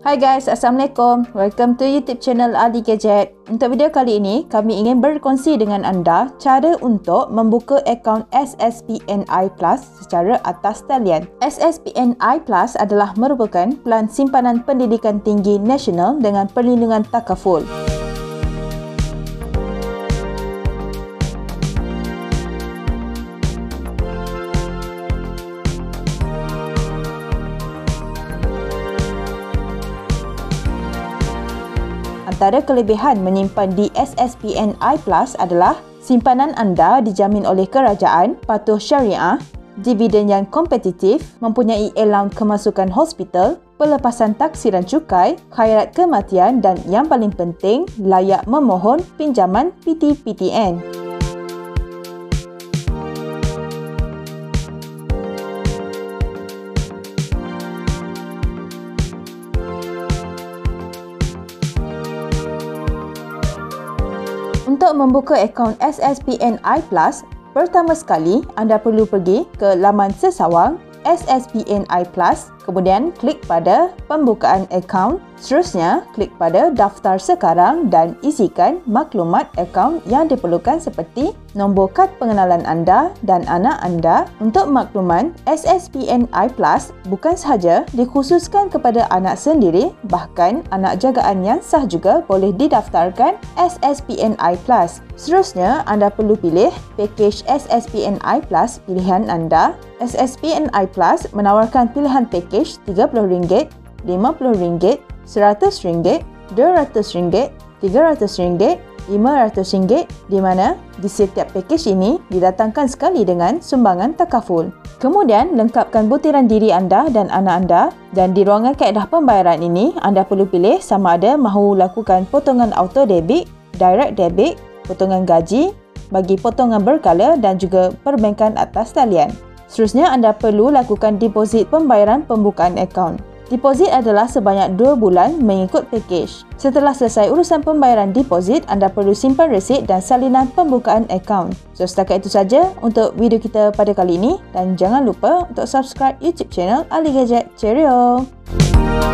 Hai guys, Assalamualaikum. Welcome to YouTube channel Ali Gadget. Untuk video kali ini, kami ingin berkongsi dengan anda cara untuk membuka akaun SSPN-i Plus secara atas talian. SSPN-i Plus adalah merupakan pelan simpanan pendidikan tinggi nasional dengan perlindungan takaful. Antara kelebihan menyimpan di SSPN-i Plus adalah simpanan anda dijamin oleh kerajaan, patuh syariah, dividen yang kompetitif, mempunyai allowance kemasukan hospital, pelepasan taksiran cukai, khairat kematian dan yang paling penting, layak memohon pinjaman PTPTN. Untuk membuka akaun SSPN-i Plus, pertama sekali anda perlu pergi ke laman sesawang SSPN-i Plus, kemudian klik pada pembukaan akaun, seterusnya klik pada daftar sekarang dan isikan maklumat akaun yang diperlukan seperti nombor kad pengenalan anda dan anak anda. Untuk makluman, SSPN-i Plus bukan sahaja dikhususkan kepada anak sendiri, bahkan anak jagaan yang sah juga boleh didaftarkan SSPN-i Plus. Seterusnya, anda perlu pilih pakej SSPN-i Plus pilihan anda. SSPN-i Plus menawarkan pilihan pakej RM30, RM50, RM100, RM200, RM300, RM500 di mana di setiap pakej ini didatangkan sekali dengan sumbangan takaful. Kemudian lengkapkan butiran diri anda dan anak anda, dan di ruangan kaedah pembayaran ini anda perlu pilih sama ada mahu lakukan potongan auto debit, direct debit, potongan gaji, bagi potongan berkala dan juga perbankan atas talian. Seterusnya anda perlu lakukan deposit pembayaran pembukaan akaun. Deposit adalah sebanyak 2 bulan mengikut pakej. Setelah selesai urusan pembayaran deposit, anda perlu simpan resit dan salinan pembukaan akaun. So, setakat itu saja untuk video kita pada kali ini dan jangan lupa untuk subscribe YouTube channel Ali Gadget. Cheerio!